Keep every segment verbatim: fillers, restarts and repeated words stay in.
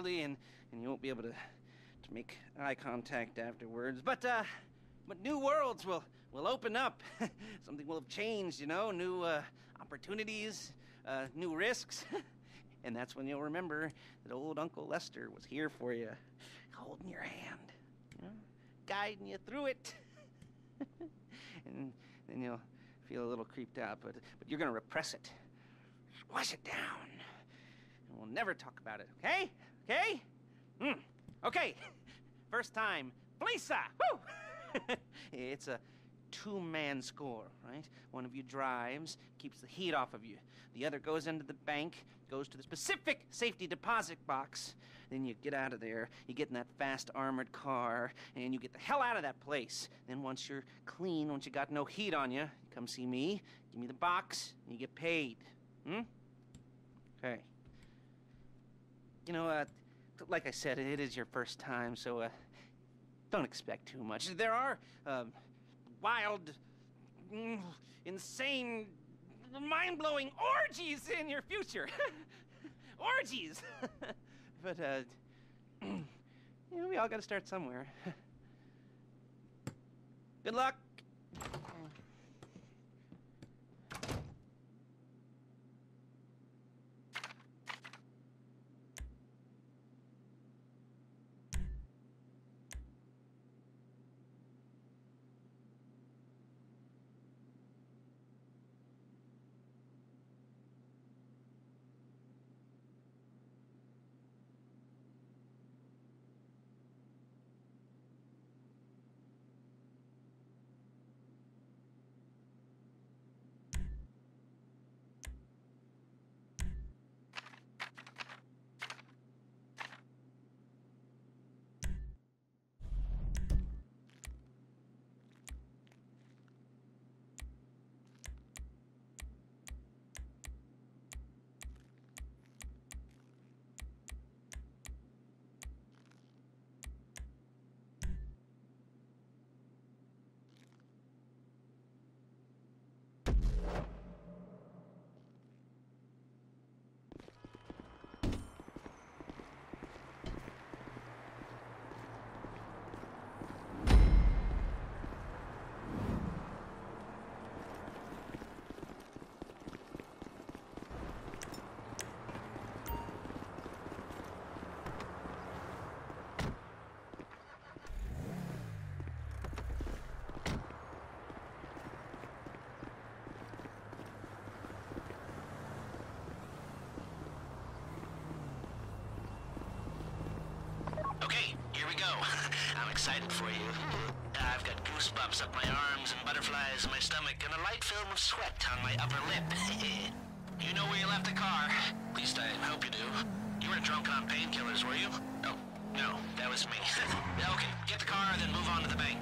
early, and, and you won't be able to, to make eye contact afterwards. But, uh, but new worlds will, will open up. Something will have changed, you know, new uh, opportunities, uh, new risks. And that's when you'll remember that old Uncle Lester was here for you, holding your hand, you know, guiding you through it. And then you'll feel a little creeped out, but, but you're gonna repress it. Squash it down. And we'll never talk about it, okay? Okay? Hmm. Okay. First time, Felisa! Woo! It's a two-man score, right? One of you drives, keeps the heat off of you. The other goes into the bank, goes to the specific safety deposit box. Then you get out of there, you get in that fast armored car, and you get the hell out of that place. Then once you're clean, once you got no heat on you, you come see me, give me the box, and you get paid. Hmm? Okay. You know, uh, like I said, it is your first time, so, uh, don't expect too much. There are, um, wild, mm, insane, mind-blowing orgies in your future. Orgies! But, uh, you know, we all gotta start somewhere. Good luck! Here we go. I'm excited for you. I've got goosebumps up my arms and butterflies in my stomach and a light film of sweat on my upper lip. You know where you left the car? At least I hope you do. You weren't drunk on painkillers, were you? Oh, no, that was me. Okay, get the car, then move on to the bank.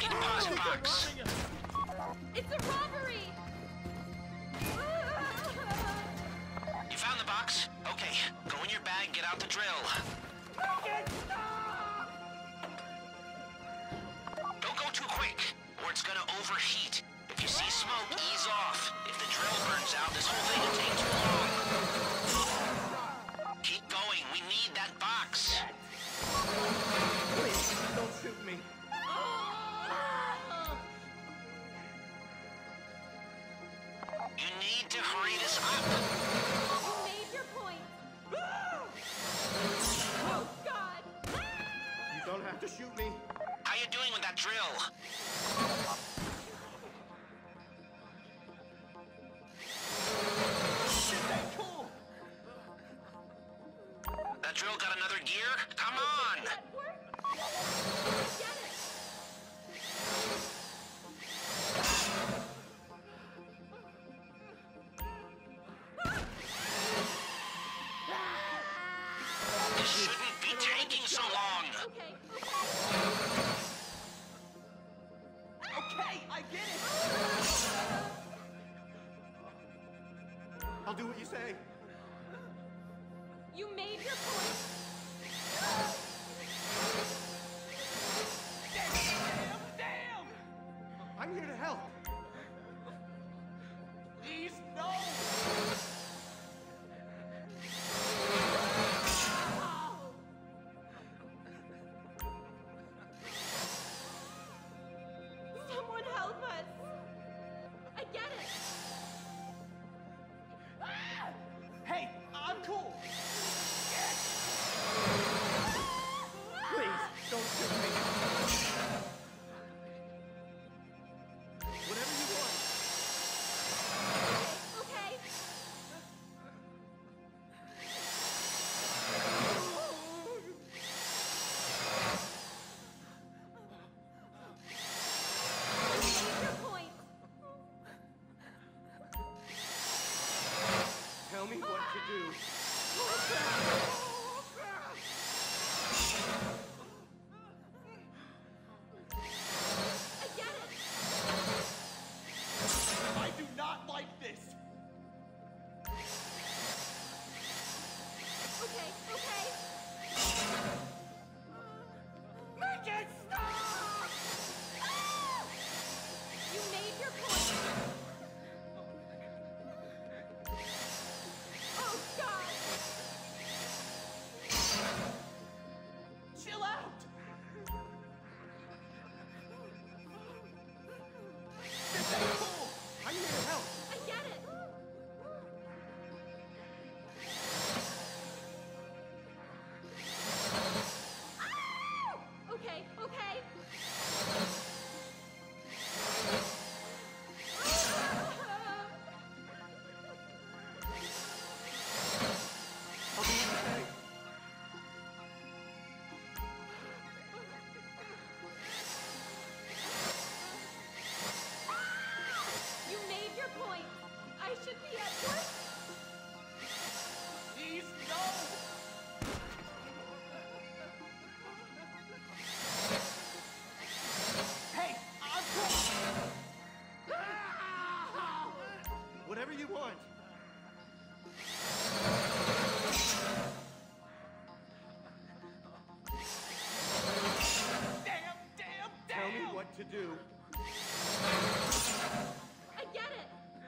me a deposit box. It's a robbery! You found the box? Okay, go in your bag and get out the drill. Don't go too quick, or it's gonna overheat. If you see smoke, ease off. If the drill burns out, this whole thing will take too long. Keep going, we need that box. Please, don't shoot me. You need to hurry this up. You made your point! Oh, God! You don't have to shoot me. How you doing with that drill? This ain't cool. That drill got another gear? Come on! That worked? Get it! This shouldn't be taking so long. Okay, Okay, I get it. I'll do what you say. you made your point! Damn, damn! I'm here to help. Please, no! Someone help us! I get it! Hey, I'm cool. Please, don't shoot me. Whatever you want. Okay. You made your point! Tell me what to do. I get it! I do not like this. Okay, okay. Make it stop! You made your point! Oh, God! Chill out. This ain't cool. I'm here to help. I get it! Okay, okay. I'll do what you say. You made your point! I should be at work! Please, no! Hey, I'm cool! Whatever you want. Damn, damn, damn! Tell me what to do. I get it!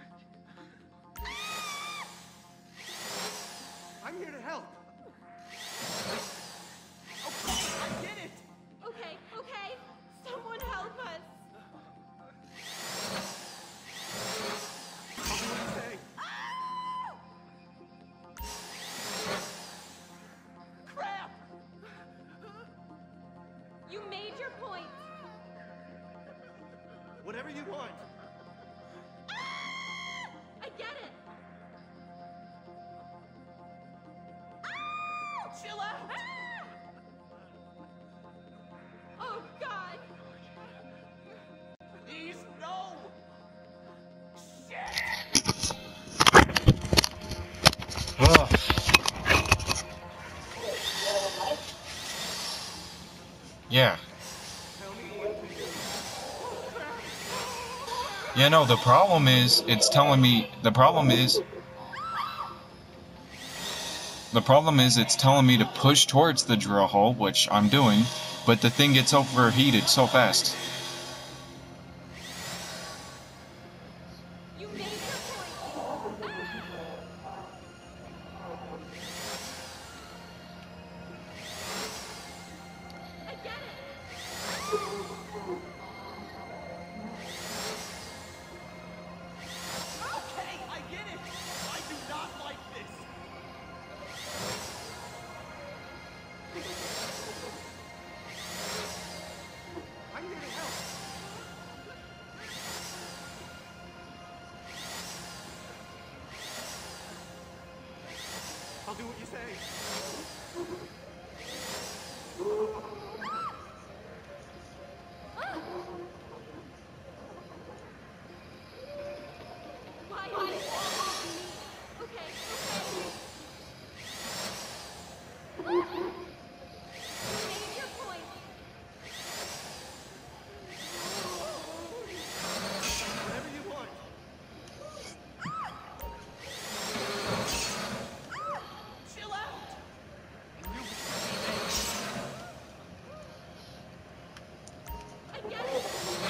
I'm here to help. Okay, I get it. Okay, okay. Someone help us! I'll do what you say. Crap! You made your point! Whatever you want. I get it! Chill out. Oh, God! Please, no. Shit! Yeah. Tell me what to do. Yeah, no, the problem is, it's telling me, the problem is, the problem is it's telling me to push towards the drill hole, which I'm doing, but the thing gets overheated so fast. You made your point. I get it. Okay, I get it. I do not like this. I'm here to help. I'll do what you say. Why are you involving me? Okay, okay. You made your point. Whatever you want. Chill out. You I get it.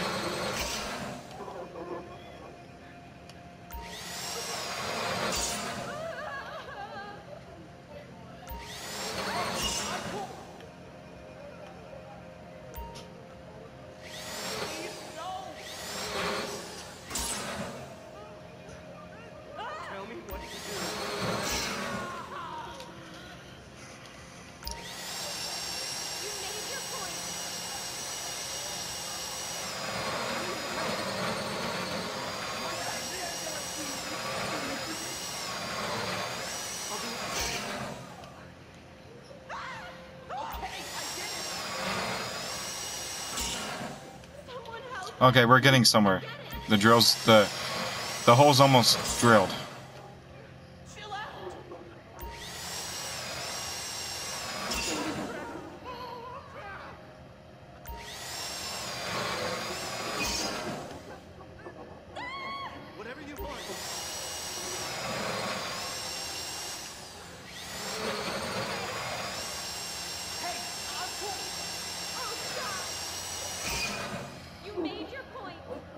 tell me what to do. You made your point. I'll do what you say. Okay, I get it. Someone help. Okay, we're getting somewhere. The drill's, the, the hole's almost drilled. Chill out. Whatever you want. Hey, I'm cool. Oh, stop. You made your point.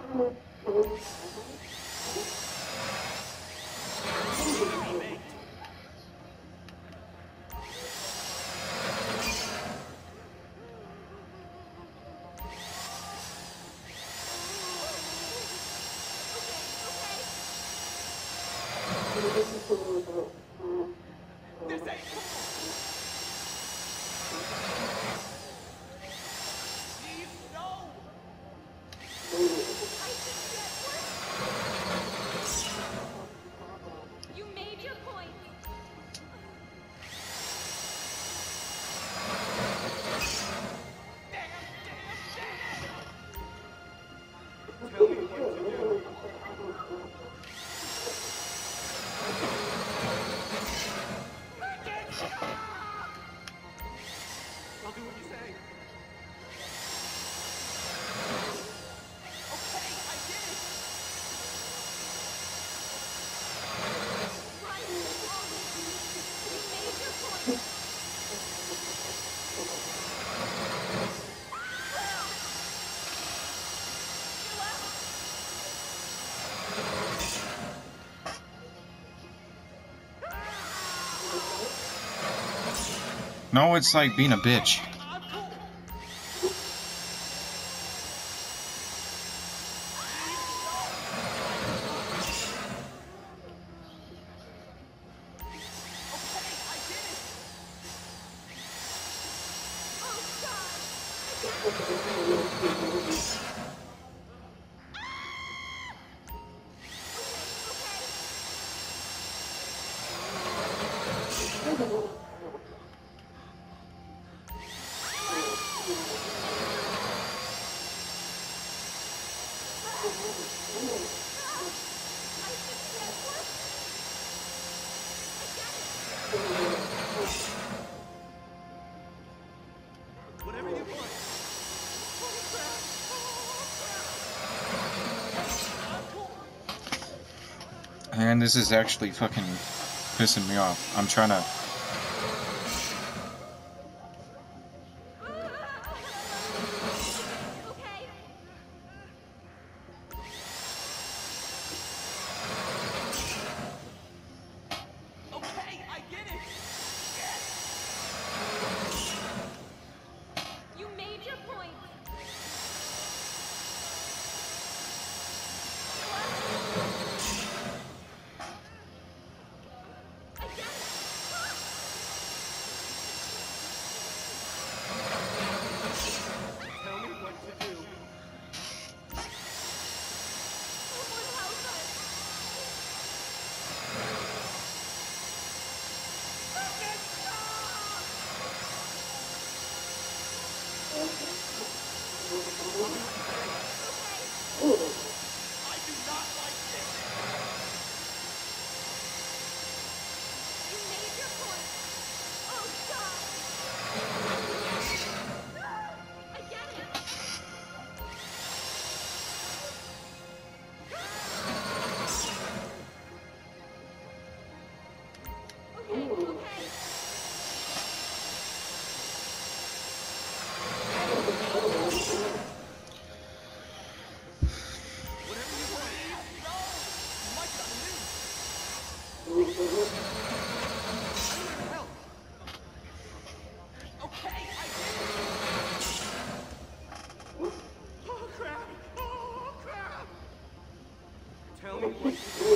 This ain't cool. Steve, no. I should get worse. You made your point. Tell me what to do. I'll do what you say. Okay, I get it. Right. Always me. You made your point. Chill out. No, it's like being a bitch. I'm cool. Okay, I get it. Oh, God. Whatever you want. I'm And this is actually fucking pissing me off. I'm trying to... Okay, I get it. You made your point. I get it. Tell me what to do. Someone help us. I do not like this. You made your point. Oh, God. I get it. Okay, okay. Whatever you believe. No. You might not lose. I need your help. Okay, I get it. Oh, crap. Oh, crap. Tell me what to do.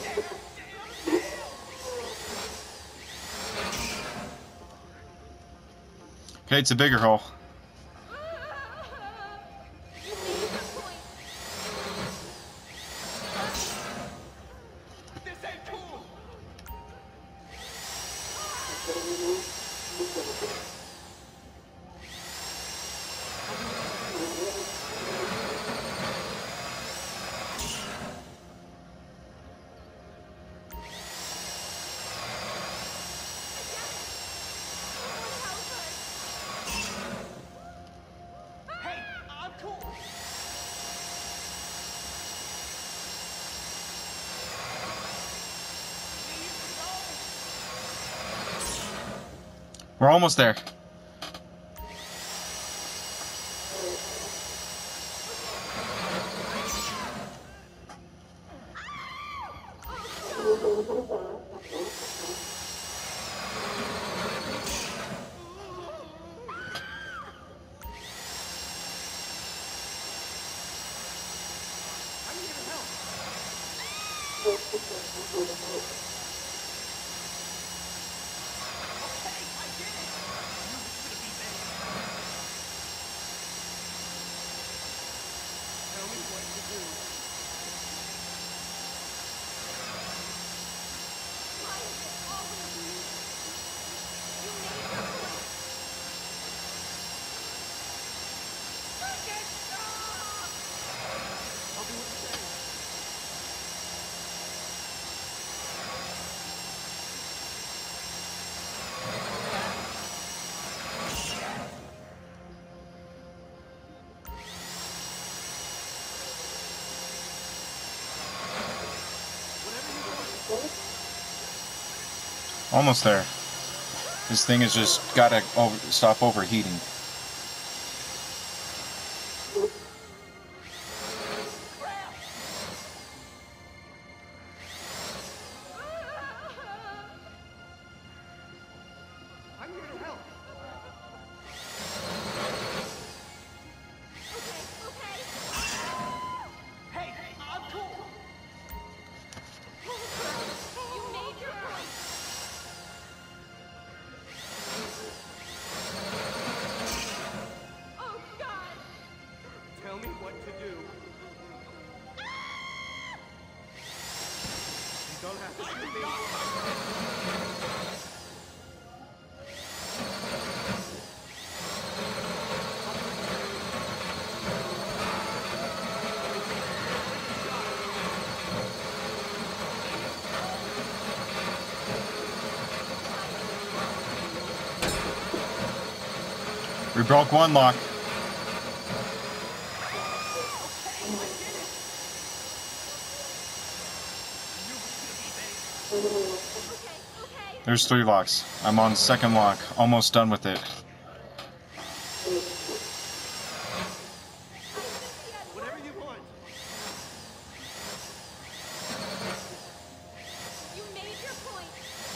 Okay, it's a bigger hole. You made your point. This ain't cool. Hey, I'm cool. Please, no. We're almost there. I need your help. Okay, I get it. You should be there. Tell me what to do. Why is it always me? You made your point. I'll do what you say. Almost there. This thing has just gotta over stop overheating. I'm here to help. Okay, okay. Hey, I'm cool. You made your point. Oh, God. Tell me what to do. You don't have to shoot me. We broke one lock. Okay, I get it. You should okay. There's three locks. I'm on second lock. Almost done with it. Whatever you want. You made your point.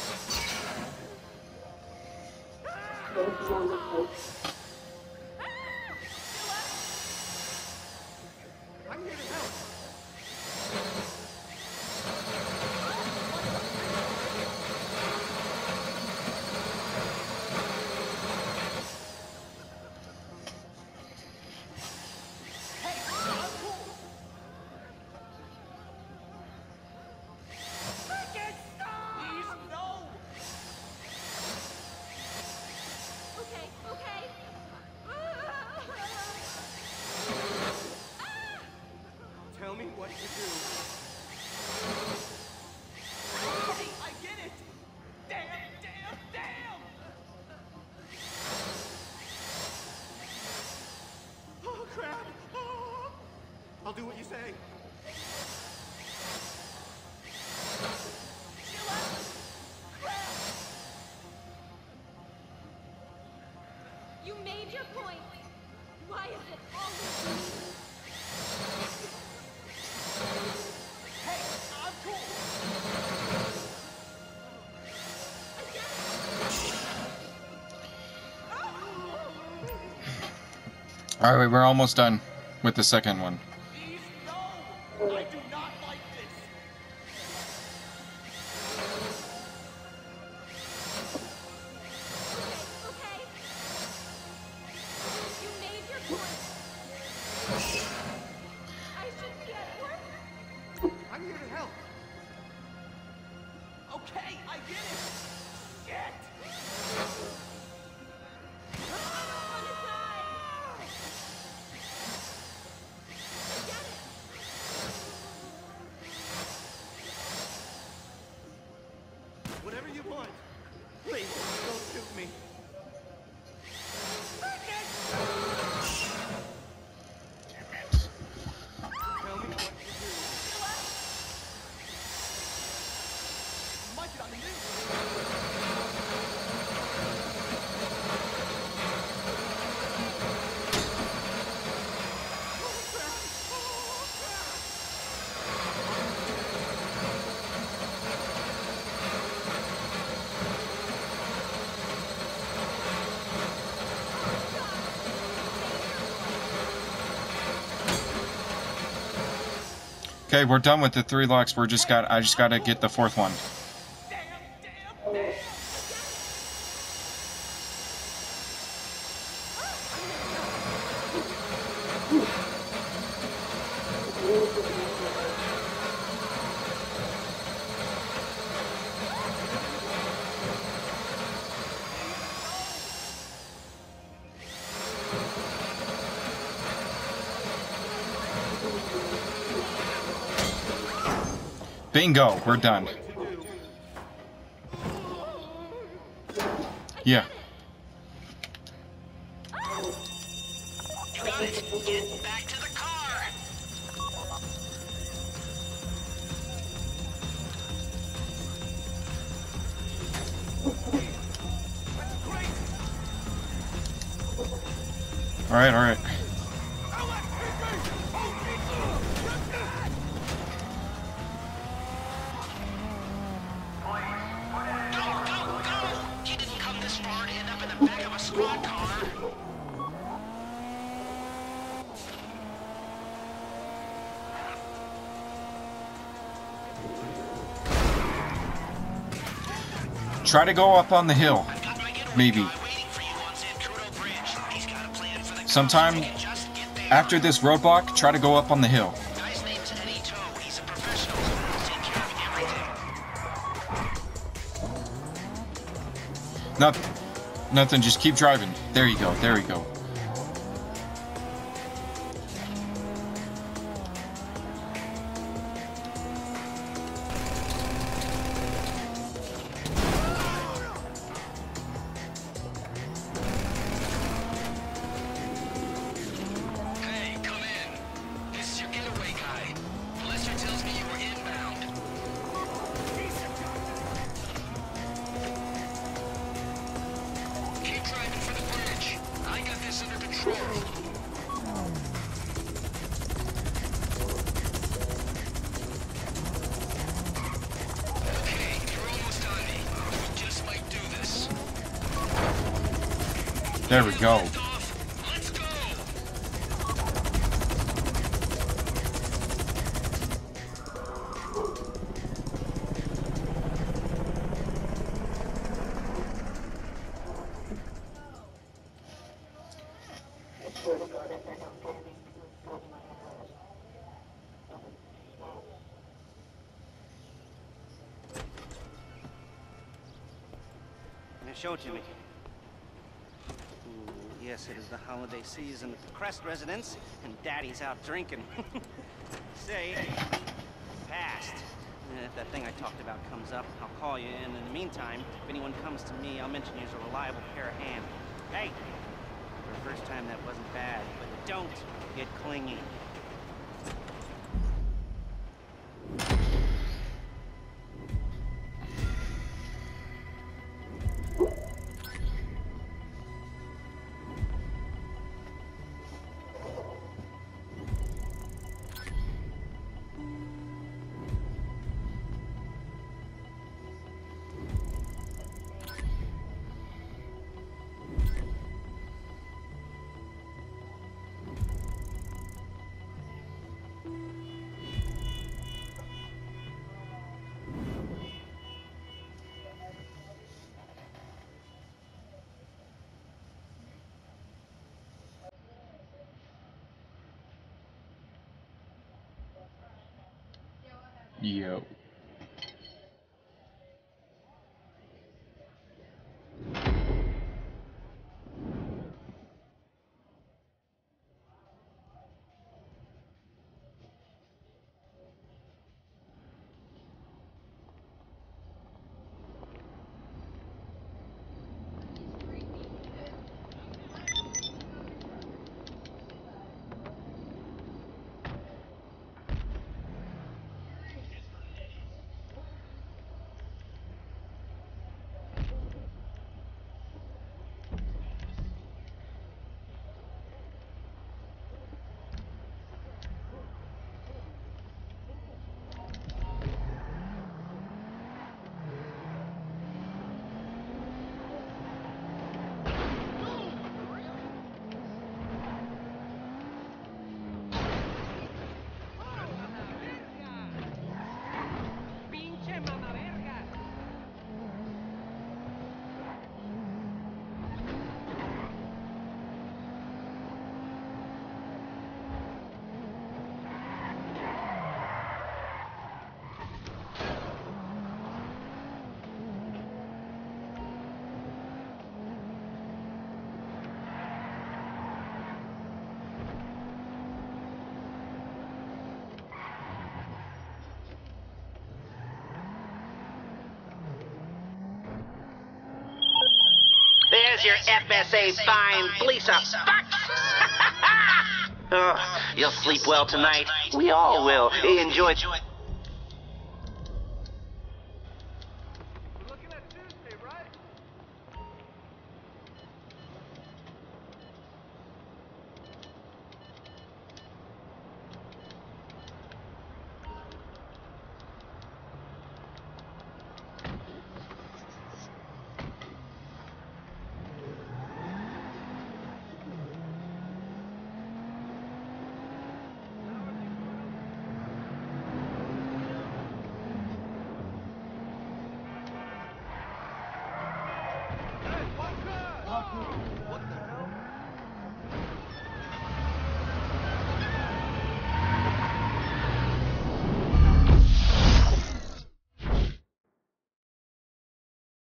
I'm here to help. Okay, okay. Tell me what to do. Hey, I get it! Damn, damn, damn! Oh, crap! Oh. I'll do what you say. You made your point. Why is it always me? Hey, I'm cool! I get it. Alright, we're almost done with the second one. Please, no! I do not like this! Okay, okay. You made your point. I should be at work. I'm here to help. Okay, I get it. Shit! I don't wanna die. I get it. Whatever you want. Please, don't shoot me. Tell me what to do. You might get on the news. Okay, we're done with the three locks. We're just got. I just gotta get the fourth one. Damn, damn, damn! Bingo, we're done. Yeah. You got it. Get back to the car. Alright, alright. Go, go, go! You didn't come this far to end up in the back of a squad car. Try to go up on the hill. I've got my getaway Maybe. car waiting for you on San Trudeau Bridge. He's got a plan for the Sometime cops. Just get there. after this roadblock, try to go up on the hill. Guy's name's Eddie Toe. He's a professional. He'll take care of everything. Nothing. Nothing. Just keep driving. There you go. There you go. Hey, come in. This is your getaway guy. Lester tells me you were inbound. There we go. Let's go! Now show it to me. Ooh, yes, it is the holiday season at the Crest residence, and Daddy's out drinking. Say, passed. And if that thing I talked about comes up, I'll call you, and in the meantime, if anyone comes to me, I'll mention you as a reliable pair of hands. Hey, for the first time that wasn't bad, but don't get clingy. Yo. There's your F S A fine, police up. Oh, you'll sleep well tonight. We all will. Enjoy.